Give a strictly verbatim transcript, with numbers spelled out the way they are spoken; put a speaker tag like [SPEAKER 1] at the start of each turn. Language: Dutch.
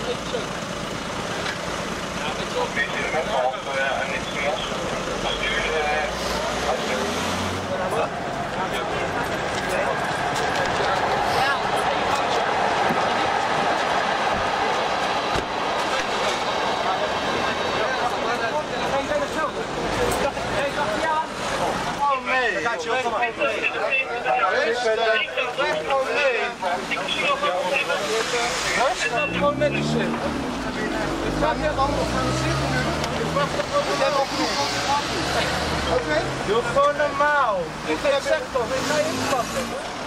[SPEAKER 1] Gaat je ook nog even mee? Blijf gewoon mee. Het staat gewoon met de zin. Het gaat net anders gaan zitten nu. Ik wacht er gewoon op. Oké? Doe gewoon normaal. Ik zeg toch, ik ga je inpakken.